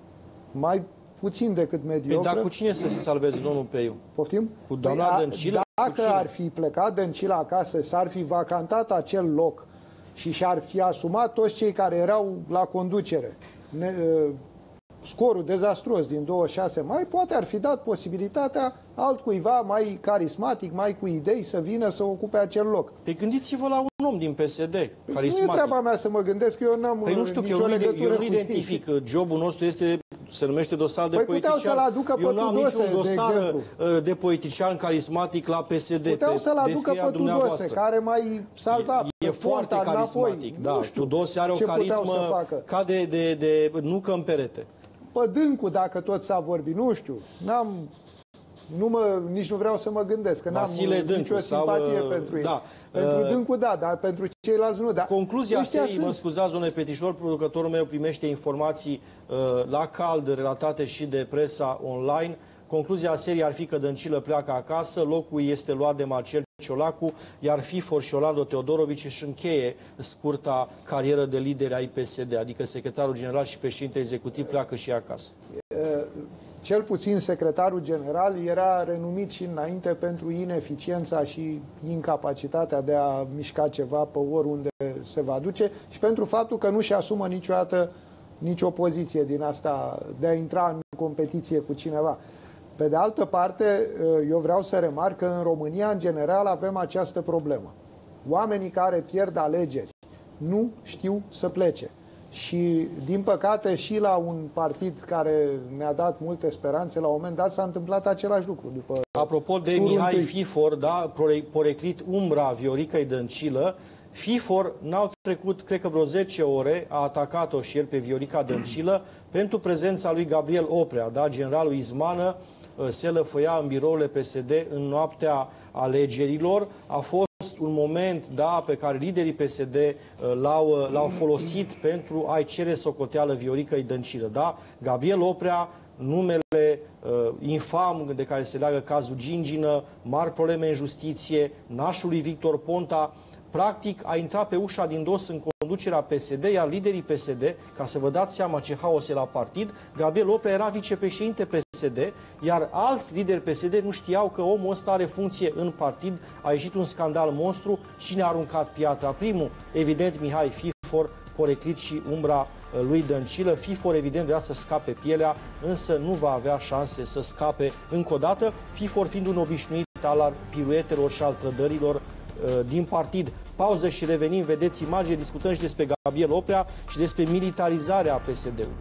mai puțin decât mediocră. Păi, dar cu cine să se salveze, domnul Peiu? Poftim? Cu doamna păi, Dăncilă? Dacă ar fi plecat Dăncilă acasă, s-ar fi vacantat acel loc și și-ar fi asumat toți cei care erau la conducere. Ne, scorul dezastruos din douăzeci și șase mai, poate ar fi dat posibilitatea altcuiva mai carismatic, mai cu idei, să vină să ocupe acel loc. Păi gândiți-vă la un om din P S D, carismatic. Nu e treaba mea să mă gândesc, că eu n-am păi nu știu, nicio că eu legătură nu cu identific. ei. Jobul nostru este, se numește dosar de păi politician. puteau să-l aducă pe Eu nu am Tudose, niciun dosar de, de politician carismatic la P S D. Puteau să-l aducă pe Tudose, care mai salva E, e foarte carismatic, înapoi. da. Tudose are o carismă ca de, de, de nucă în perete. Pădâncu, dacă tot s-a vorbit, nu știu, n-am, nu mă, nici nu vreau să mă gândesc, că n-am nicio simpatie sau, pentru ei. Da. Pentru uh, Dâncu, da, dar pentru ceilalți nu. Da. Concluzia serii, sunt... mă scuzați, domnule Petișor, producătorul meu primește informații uh, la cald, relatate și de presa online. Concluzia serii ar fi că Dăncilă pleacă acasă, locul este luat de Marcel Ciolacu, iar Fifor și Orlando Teodorovici își încheie scurta carieră de lideri ai P S D, adică secretarul general și președinte executiv pleacă și acasă. Cel puțin secretarul general era renumit și înainte pentru ineficiența și incapacitatea de a mișca ceva pe oriunde se va duce și pentru faptul că nu-și asumă niciodată nicio poziție din asta de a intra în competiție cu cineva. Pe de altă parte, eu vreau să remarc că în România, în general, avem această problemă. Oamenii care pierd alegeri nu știu să plece. Și, din păcate, și la un partid care ne-a dat multe speranțe, la un moment dat s-a întâmplat același lucru. După Apropo de Mihai întâi. Fifor, da, poreclit umbra Vioricăi Dăncilă, Fifor n-au trecut, cred că vreo zece ore, a atacat-o și el pe Viorica Dăncilă pentru prezența lui Gabriel Oprea, da, generalul Izmană, se lăfăia în birourile P S D în noaptea alegerilor. A fost un moment, da, pe care liderii P S D l-au, l-au folosit pentru a-i cere socoteală Vioricăi Dăncilă. Da? Gabriel Oprea, numele uh, infam de care se leagă cazul Gingină, mari probleme în justiție, nașul lui Victor Ponta, practic a intrat pe ușa din dos în conducerea P S D, iar liderii P S D, ca să vă dați seama ce haos e la partid, Gabriel Oprea era vicepreședinte P S D, iar alți lideri P S D nu știau că omul ăsta are funcție în partid. A ieșit un scandal monstru. Cine a aruncat piatra? Primul, evident, Mihai Fifor, poreclit și umbra lui Dăncilă. Fifor, evident, vrea să scape pielea, însă nu va avea șanse să scape încă o dată, Fifor fiind un obișnuit al piruetelor și al trădărilor uh, din partid. Pauză și revenim, vedeți imagine, discutăm și despre Gabriel Oprea și despre militarizarea P S D-ului.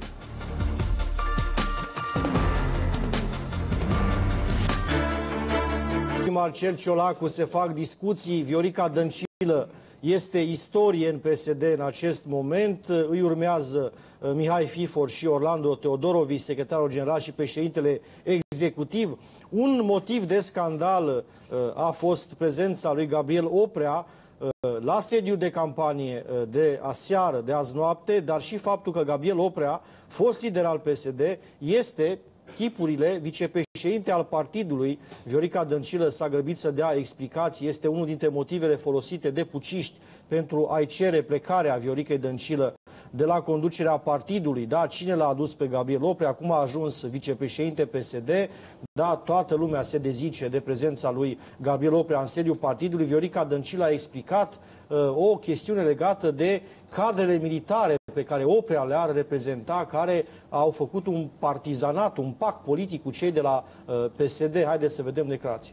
Marcel Ciolacu, se fac discuții, Viorica Dăncilă este istorie în P S D în acest moment, îi urmează Mihai Fifor și Orlando Teodorovici, secretarul general și președintele executiv. Un motiv de scandal a fost prezența lui Gabriel Oprea la sediu de campanie de aseară, de azi noapte, dar și faptul că Gabriel Oprea, fost lider al P S D, este chipurile vicepreședinte al partidului. Viorica Dăncilă s-a grăbit să dea explicații. Este unul dintre motivele folosite de puciști pentru a-i cere plecarea Vioricei Dăncilă de la conducerea partidului. Da, cine l-a adus pe Gabriel Oprea? Acum a ajuns vicepreședinte P S D. Da, toată lumea se dezice de prezența lui Gabriel Oprea în sediul partidului. Viorica Dăncilă a explicat uh, o chestiune legată de cadrele militare pe care Oprea le-ar reprezenta, care au făcut un partizanat, un pact politic cu cei de la uh, P S D. Haideți să vedem declarații.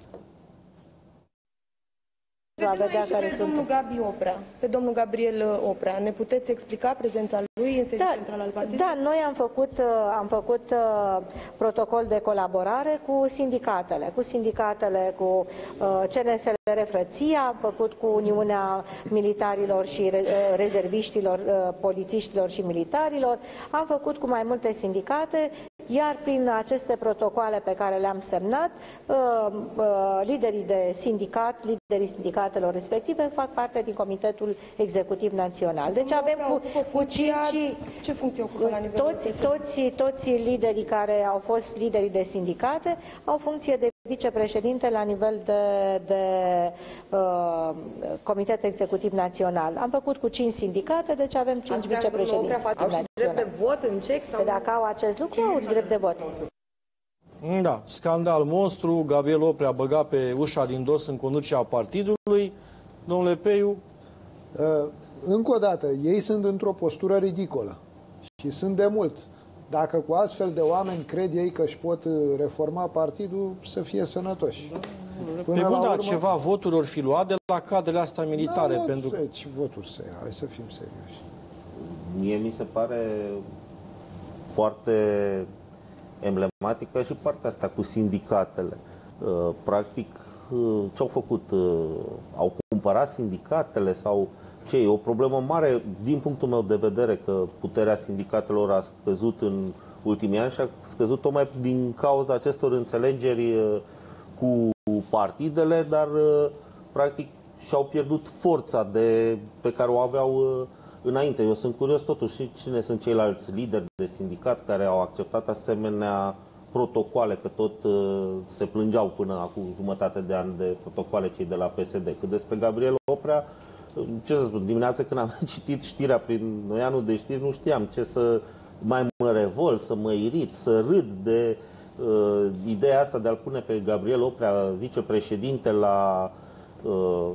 Va vedea care sunt. Domnul Gabi Oprea, pe domnul Gabriel Oprea, ne puteți explica prezența lui în sediul da, central al partidului? Da, noi am făcut, am făcut uh, protocol de colaborare cu sindicatele, cu sindicatele, cu uh, C N S L Frăția, am făcut cu Uniunea Militarilor și re, uh, Rezerviștilor, uh, Polițiștilor și Militarilor, am făcut cu mai multe sindicate, iar prin aceste protocoale pe care le-am semnat, uh, uh, liderii de sindicat, liderii sindicatelor respective fac parte din Comitetul Executiv Național. Deci avem cu, cu cinci, ce funcție ocupă la nivelul toți, toți, toți liderii care au fost liderii de sindicate au funcție de vicepreședinte la nivel de, de uh, Comitet Executiv Național. Am făcut cu cinci sindicate, deci avem cinci vicepreședinți. Au și drept de vot în cec? Sau dacă au acest lucru, au drept de vot. Da, scandal monstru, Gabriel Oprea băga pe ușa din dos în conducerea partidului. Domnule Peiu? Uh, încă o dată, ei sunt într-o postură ridicolă și sunt de mult. Dacă cu astfel de oameni cred ei că își pot reforma partidul, să fie sănătoși. Până pe bun, da, urmă, ceva voturi ori fi luat de la cadrele astea militare. Da, pentru... Ce voturi să ia? Hai să fim serioși. Mie mi se pare foarte emblematică și partea asta cu sindicatele. Practic, ce au făcut? Au cumpărat sindicatele sau ce? E o problemă mare din punctul meu de vedere că puterea sindicatelor a scăzut în ultimii ani și a scăzut tocmai din cauza acestor înțelegeri cu partidele, dar practic și-au pierdut forța de, pe care o aveau înainte. Eu sunt curios totuși cine sunt ceilalți lideri de sindicat care au acceptat asemenea protocoale, că tot uh, se plângeau până acum jumătate de an de protocoale cei de la P S D. Cât despre Gabriel Oprea, ce să spun, dimineața când am citit știrea prin noianul de știri, nu știam ce să mai mă revol, să mă irit, să râd de uh, ideea asta de a-l pune pe Gabriel Oprea vicepreședinte la uh,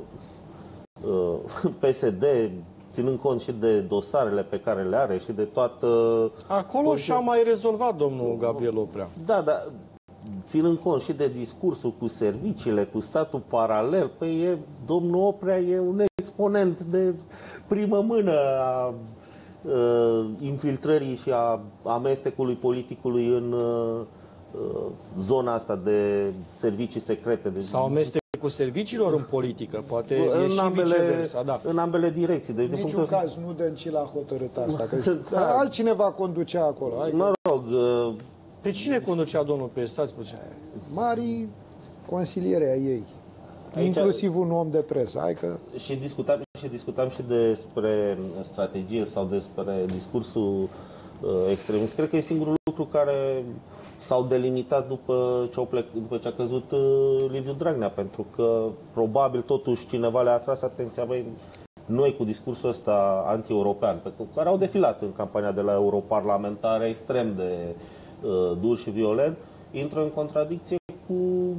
uh, P S D, ținând cont și de dosarele pe care le are și de toată... Acolo și-a mai rezolvat domnul Gabriel Oprea. Da, da, ținând cont și de discursul cu serviciile, cu statul paralel, păi e, domnul Oprea e un exponent de primă mână a uh, infiltrării și a amestecului politicului în uh, zona asta de servicii secrete. De... Sau amestec cu serviciilor în politică, poate în e și ambele, viceversa, da. În ambele direcții. Deci, în niciun de caz nu Dăncilă a hotărât asta, că da. altcineva conducea acolo. Hai mă rog... Uh... Pe cine conducea domnul Pe? Stați puțin. Mari consiliere a ei. Aici, inclusiv un om de presă. Hai că... Și discutam, și discutam și despre strategie sau despre discursul uh, extremist. Cred că e singurul lucru care s-au delimitat după ce, au plec, după ce a căzut uh, Liviu Dragnea, pentru că probabil totuși cineva le-a atras atenția, băi, noi cu discursul ăsta anti-european, pe care au defilat în campania de la europarlamentare extrem de uh, dur și violent, intră în contradicție cu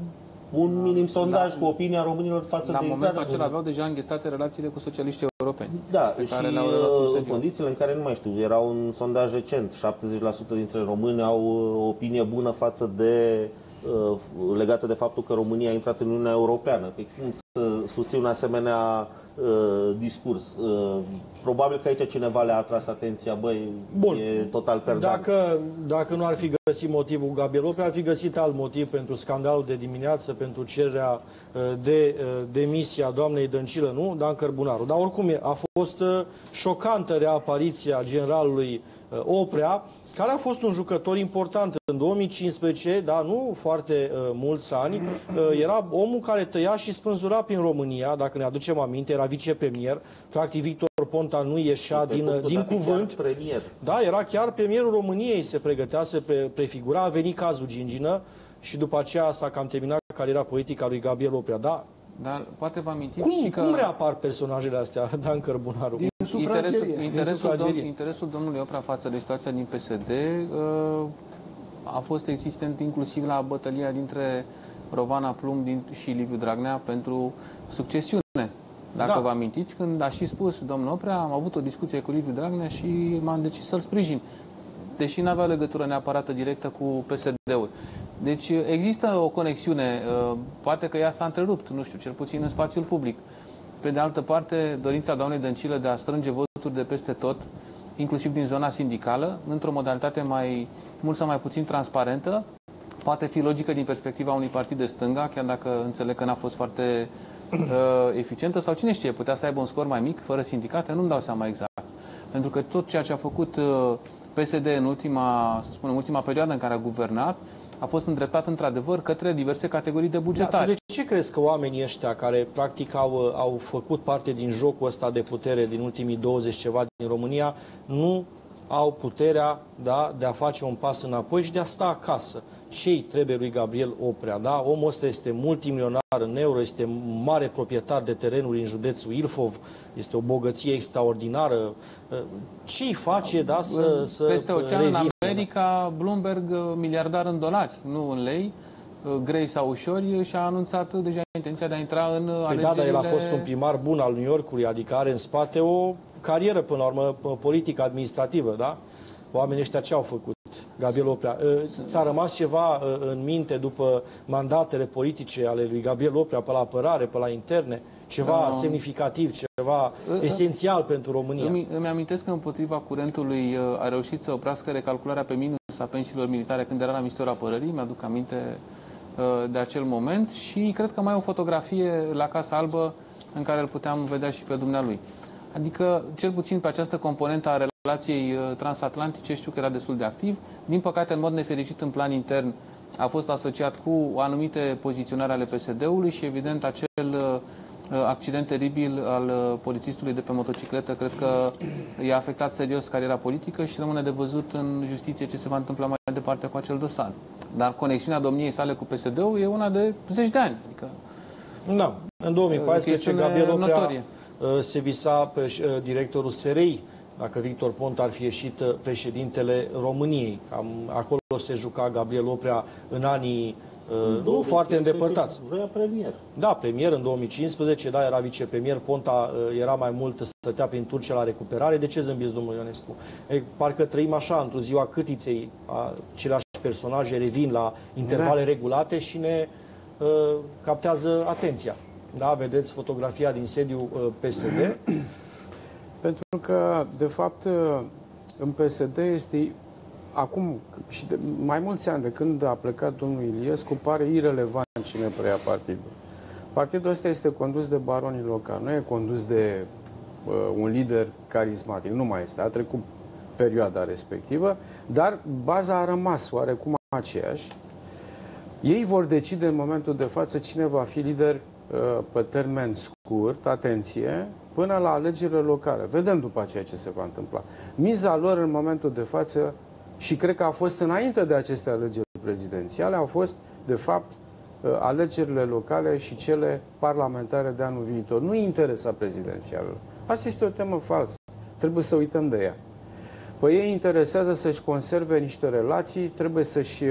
un minim sondaj, la, cu opinia românilor față la de... La momentul acela aveau deja înghețate relațiile cu socialiștii europeni. Da, pe care și le-au în condițiile în care, nu mai știu, era un sondaj recent, șaptezeci la sută dintre români au o opinie bună față de... legată de faptul că România a intrat în Uniunea Europeană. Pe cum să susțin un asemenea uh, discurs? Uh, probabil că aici cineva le-a atras atenția, băi, Bun. e total perdant. Dacă, dacă nu ar fi găsit motivul Gabriel Oprea, ar fi găsit alt motiv pentru scandalul de dimineață, pentru cererea uh, de uh, demisia doamnei Dăncilă, nu? Dan Cărbunaru. Dar oricum a fost uh, șocantă reapariția generalului uh, Oprea, care a fost un jucător important în două mii cincisprezece, dar nu foarte uh, mulți ani. Uh, era omul care tăia și spânzura prin România, dacă ne aducem aminte, era vicepremier. Practic Victor Ponta nu ieșea din, din cuvânt. Premier. Da, era chiar premierul României, se pregătea, se pre prefigura, a venit cazul Gingină și după aceea s-a cam terminat cariera politică a lui Gabriel Oprea. Da? Dar poate vă amintiți cum, și că... Cum reapar personajele astea, Dan Cărbunaru? Din interesul, interesul, din dom interesul domnului Oprea față de situația din P S D uh, a fost existent inclusiv la bătălia dintre Rovana Plumb din, și Liviu Dragnea pentru succesiune. Dacă da. vă amintiți, când a și spus domnul Oprea, am avut o discuție cu Liviu Dragnea și m-am decis să-l sprijin. Deși nu avea legătură neapărat directă cu P S D-ul. Deci există o conexiune, poate că ea s-a întrerupt, nu știu, cel puțin în spațiul public. Pe de altă parte, dorința doamnei Dăncilă de a strânge voturi de peste tot, inclusiv din zona sindicală, într-o modalitate mai mult sau mai puțin transparentă, poate fi logică din perspectiva unui partid de stânga, chiar dacă înțeleg că n-a fost foarte uh, eficientă, sau cine știe, putea să aibă un scor mai mic, fără sindicate, nu-mi dau seama exact. Pentru că tot ceea ce a făcut uh, P S D în ultima, să spunem, ultima perioadă în care a guvernat, a fost îndreptat într-adevăr către diverse categorii de bugetari. Da, de ce crezi că oamenii ăștia care practic au, au făcut parte din jocul ăsta de putere din ultimii douăzeci ceva din România nu au puterea, da, de a face un pas înapoi și de a sta acasă? Ce-i trebuie lui Gabriel Oprea? Da? Omul ăsta este multimilionar în euro, este mare proprietar de terenuri în județul Ilfov, este o bogăție extraordinară. Ce-i face, da, să, să Peste ocean, revină? în America, Bloomberg, miliardar în dolari, nu în lei, grei sau ușori, și-a anunțat deja intenția de a intra în păi alegerile... Da, dar el a fost un primar bun al New Yorkului, adică are în spate o carieră, până la urmă, politică, administrativă, da? Oamenii ăștia ce au făcut? Gabriel Oprea. Ți-a rămas ceva în minte după mandatele politice ale lui Gabriel Oprea, pe la apărare, pe la interne? Ceva da. semnificativ, ceva uh, esențial pentru România? Îmi, îmi amintesc că împotriva curentului a reușit să oprească recalcularea pe minus a pensiilor militare când era la Ministerul Apărării, mi-aduc aminte de acel moment, și cred că mai e o fotografie la Casa Albă în care îl puteam vedea și pe dumnealui. Adică, cel puțin pe această componentă a relației transatlantice, știu că era destul de activ. Din păcate, în mod nefericit, în plan intern, a fost asociat cu anumite poziționări ale P S D-ului și, evident, acel accident teribil al polițistului de pe motocicletă, cred că i-a afectat serios cariera politică și rămâne de văzut în justiție ce se va întâmpla mai departe cu acel dosar. Dar conexiunea domniei sale cu P S D-ul e una de zeci de ani. Adică, da. În două mii paisprezece, Gabriel Oprea se visa pe directorul S R I, dacă Victor Ponta ar fi ieșit președintele României. Cam acolo se juca Gabriel Oprea în anii uh, nu foarte îndepărtați. Vrea premier. Da, premier în două mii cincisprezece, da, era vicepremier. Ponta uh, era mai mult, stătea prin Turcia la recuperare. De ce zâmbiți, domnul Ionescu? E, parcă trăim așa, într-o ziua câtiței, aceleași personaje revin la intervale da. regulate și ne uh, captează atenția. Da, vedeți fotografia din sediul uh, P S D. Pentru că, de fapt, în P S D este, acum, și de mai mulți ani de când a plecat domnul Iliescu, pare irelevant cine preia partidul. Partidul ăsta este condus de baronii locali, nu e condus de uh, un lider carismatic, nu mai este, a trecut perioada respectivă, dar baza a rămas oarecum aceeași. Ei vor decide în momentul de față cine va fi lider uh, pe termen scurt, atenție, până la alegerile locale. Vedem după aceea ce se va întâmpla. Miza lor în momentul de față, și cred că a fost înainte de aceste alegeri prezidențiale, au fost, de fapt, alegerile locale și cele parlamentare de anul viitor. Nu îi interesa prezidențialul. Asta este o temă falsă. Trebuie să uităm de ea. Păi ei interesează să-și conserve niște relații, trebuie să-și păstreze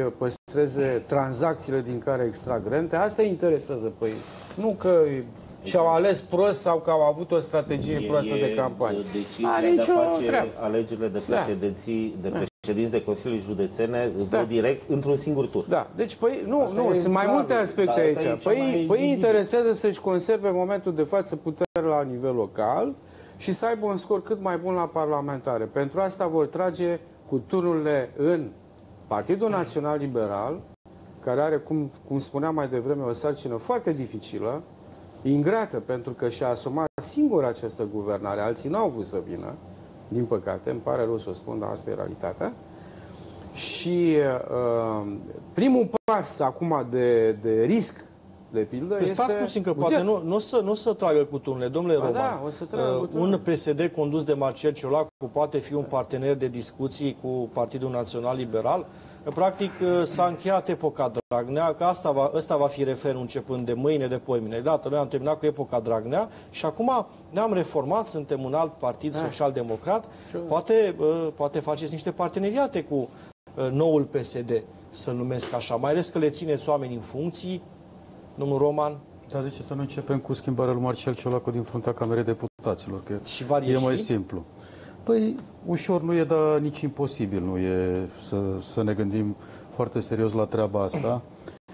demonstreze tranzacțiile din care extrag rente. Asta îi interesează pe ei. Nu că și-au ales prost sau că au avut o strategie e, proastă e de campanie. Decizia Are de a face treabă. alegerile de președinții, de președinți de Consilii Județene Da. direct într-un singur tur. Da, deci păi, nu, Asta nu, e sunt mai clar, multe aspecte dar asta aici. e cea mai Păi, păi vizibil. interesează să-și conserve în momentul de față puterea la nivel local și să aibă un scor cât mai bun la parlamentare. Pentru asta vor trage cu tururile în Partidul Național Liberal, care are, cum, cum spuneam mai devreme, o sarcină foarte dificilă, ingrată, pentru că și-a asumat singur această guvernare. Alții n-au vrut să vină, din păcate, îmi pare rău să o spun, dar asta e realitatea. Și uh, primul pas acum de, de risc, de pildă, Păi stați este puțin că buget. poate nu, nu, o să, nu o să tragă cu turnele. Domnule Ba Roman, da, o să tragă cu uh, turnele. un P S D condus de Marcel Ciolacu poate fi un partener de discuții cu Partidul Național Liberal? Practic s-a încheiat epoca Dragnea, că asta va, ăsta va fi referul începând de mâine, de poimine. Dată, noi am terminat cu epoca Dragnea și acum ne-am reformat, suntem un alt partid social-democrat. Poate, uh, poate faceți niște parteneriate cu uh, noul P S D, să-l numesc așa. Mai ales că le țineți oameni în funcții, domnul Roman. Dar de ce să nu începem cu schimbarea lui Marcel Ciolacu din fruntea Camerei Deputaților? Că Și va e ieși? mai simplu. Păi, ușor nu e, dar nici imposibil nu e să, să ne gândim foarte serios la treaba asta.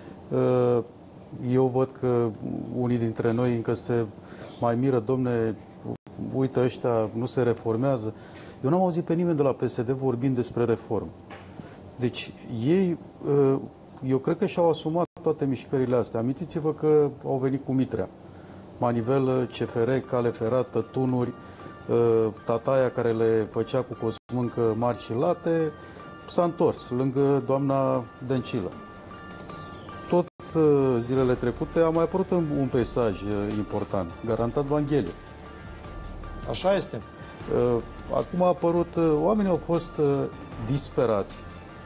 Eu văd că unii dintre noi încă se mai miră, domne, uite, ăștia nu se reformează. Eu n-am auzit pe nimeni de la P S D vorbind despre reformă. Deci, ei, eu cred că și-au asumat toate mișcările astea. Amintiți-vă că au venit cu Mitrea. Manivelă, C F R, cale ferată, tunuri, tataia care le făcea cu cosmâncă mari și late, s-a întors lângă doamna Dăncilă. Tot zilele trecute a mai apărut un peisaj important, garantat Vanghelie. Așa este. Acum a apărut, oamenii au fost disperați.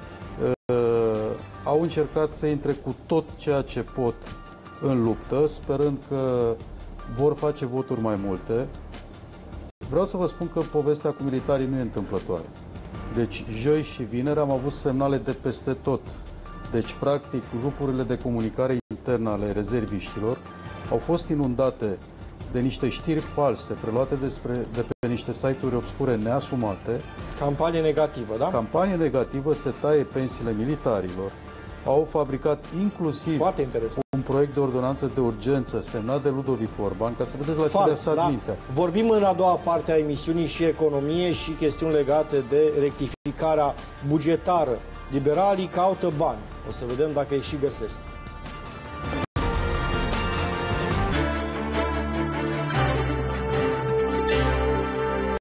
Au încercat să intre cu tot ceea ce pot în luptă, sperând că vor face voturi mai multe. Vreau să vă spun că povestea cu militarii nu e întâmplătoare. Deci, joi și vineri am avut semnale de peste tot. Deci, practic, grupurile de comunicare internă ale rezerviștilor au fost inundate de niște știri false, preluate despre, de pe niște site-uri obscure neasumate. Campanie negativă, da? Campanie negativă, se taie pensiile militarilor. Au fabricat inclusiv Foarte interesant. un proiect de ordonanță de urgență semnat de Ludovic Orban, ca să vedeți la ce le-a stat da? mintea. Vorbim în a doua parte a emisiunii și economie și chestiuni legate de rectificarea bugetară. Liberalii caută bani. O să vedem dacă îi și găsesc.